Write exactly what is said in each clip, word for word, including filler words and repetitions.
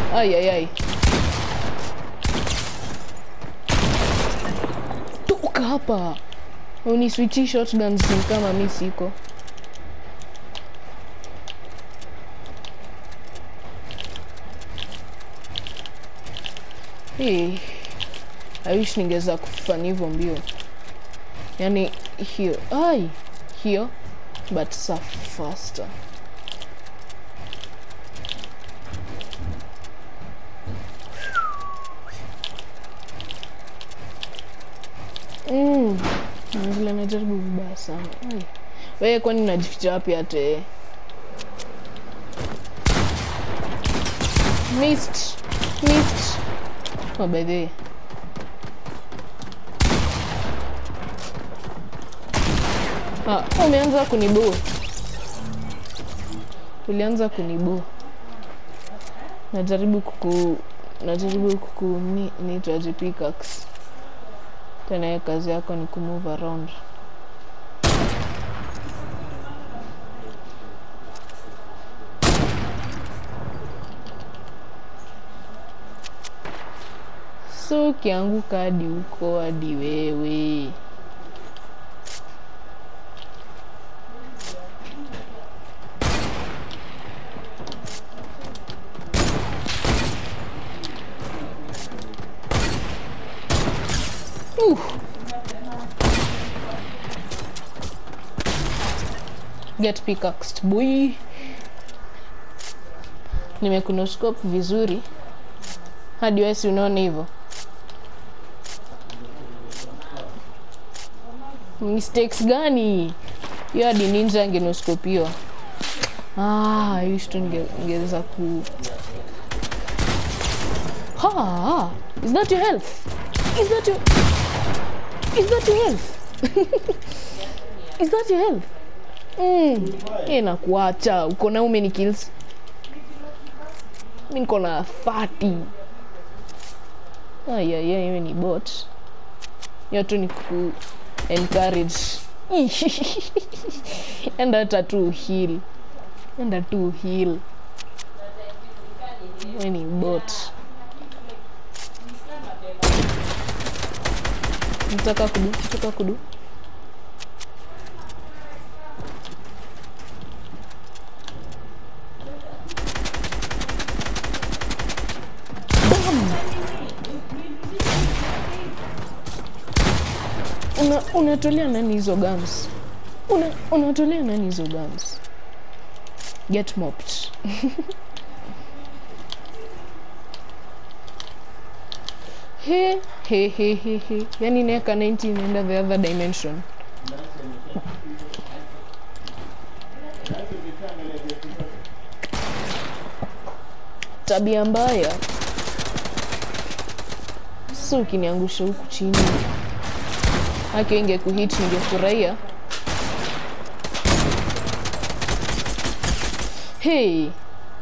Ai ai ai. Toka hapa. Uni switch shotguns kama mimi siko. Hey. I wish ningeza kufanya hivyo mbio. Yani hiyo. Ai. Hiyo. But so faster. Mm. Vile najaribu vibaya sana. Ai. Wewe kwani unajificha wapi ate? Missed. Missed. Oh, by the way. Ah, umeanza kunibo. Ulianza kunibo. Najaribu kuku najaribu kuku ni niitwaje pickaxe. Tena ya kazi yako ni kumove around. So kianguka hadi uko hadi wewe. Uh. Get pickaxed boy. Nimekunoscope vizuri. Hadi wewe si unaona hivyo. Mistakes gani? Hiyo hadi ninja angenoscopiwa. Ah, I used to ngeza ku. Ha, is that your health? Is that your Is that your health? Is that your health? Mm. Eh, nakuacha. Uko na how many kills? Mimi niko na thirty. Ah, yeah, yeah, hiyo ni bot. Hiyo tu ni ku encourage. Enda tu heal. Enda tu heal. Hiyo ni bot. Nitaka kudu, nitaka kudu. Bam! Una unatolea nani hizo guns? Una unatolea nani hizo guns? Get mopped. He he he he he. Yani neka ninety inaenda the other dimension. Tabia mbaya. So ukiniangusha huku chini. Haki ingekuhit ningefurahia. Hey.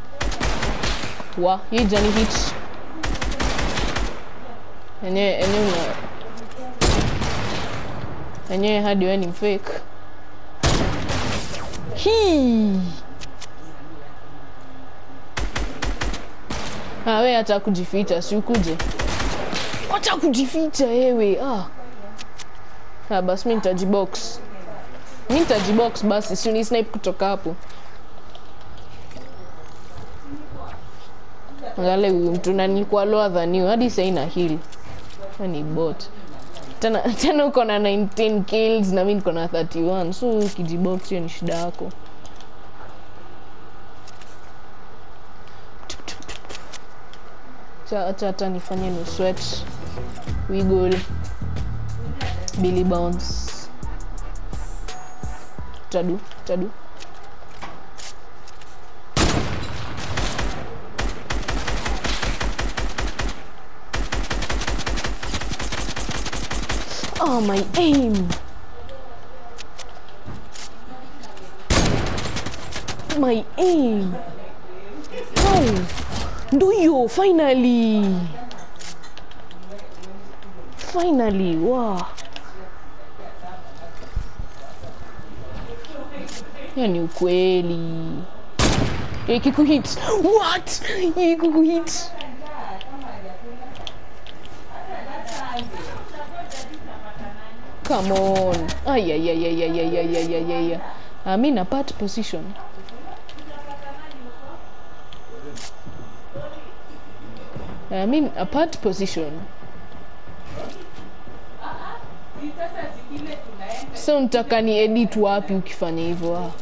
Wa, hii jani hit. Enye enye una enye hadi wewe ni fake. Hii. Ah, wewe hata kujificha, si ukuje. Acha kujificha wewe. Ah. Ah, basi mimi nitajibox. Mimi nitajibox basi, si uni snipe kutoka hapo. Ngale huyu mtu na nilikuwa lower than you hadi sasa ina heal. Ni bot. Tena tena uko na nineteen kills na mimi niko na thirty-one. So kijibox hiyo ni shida yako. Cha acha hata nifanye no sweat. Wiggle. Billy bounce. Tadu, tadu. Oh, my aim. My aim. Oh, do you finally? Finally, wow. Yani ukweli. Ikikuhit. What? Ikikuhit. Come on. Ay ay ay ay ay ay ay ay ay ay. I'm in a part position. I'm in a part position. So mtaka ni edit wapi ukifanya hivyo? Ah.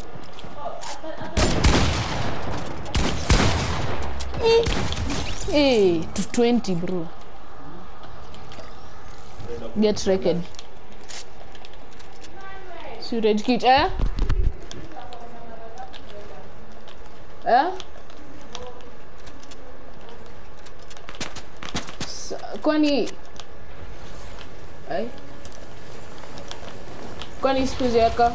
Eh, to twenty bro. Get record. So red kit eh? Eh? Kwani ai kwani sikuzi yaka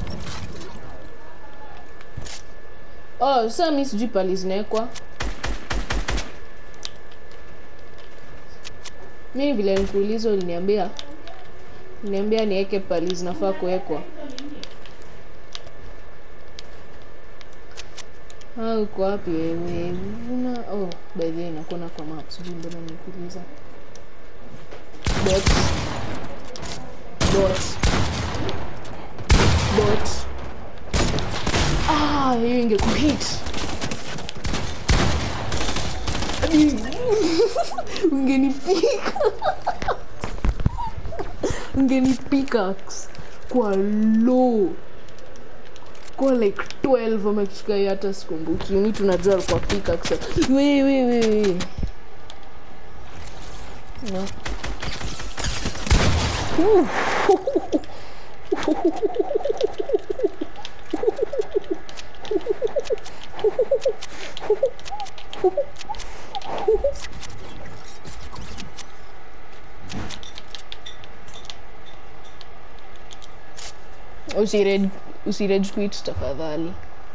oh sasa mimi sijui pali zinawekwa mimi vile nikuuliza uliniambia niambia niweke pali zinafaa kuwekwa ah uko wapi wewe una oh by the way nakuona kwa map sijui mbona nikuuliza bot bot bot ah hiyo ingekuhit ungenipika ungenipika kwa low kwa like twelve ama kitu kama hata sikumbuki mimi tunajua alikuwa pickaxe wewe wewe wewe no uh. Usired usired quit tafadhali.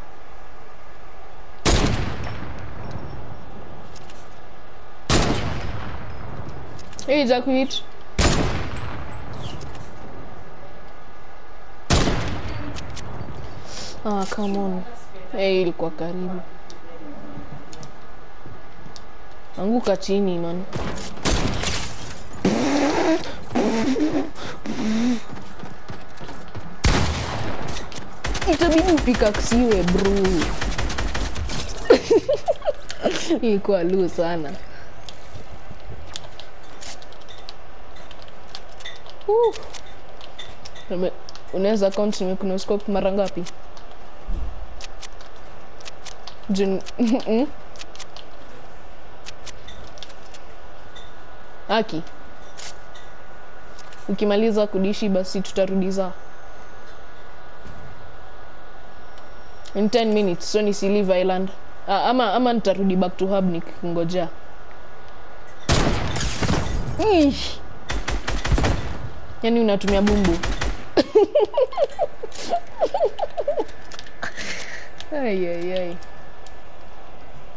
Hey, za quit. Ah, come on. Hey, ilikuwa karibu. Anguka chini man. Itabidi upikaksiwe bro. Ilikuwa lu sana. Uh. Unaweza count nimekuna scope mara ngapi? Jun Aki. Ukimaliza kudishi basi tutarudiza. In ten minutes so nisi leave island. Ah, ama ama nitarudi back to hub nikingojea. Ish. Yani unatumia bumbu. Ay ay ay.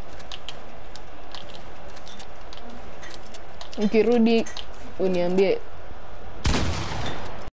Ukirudi uniambie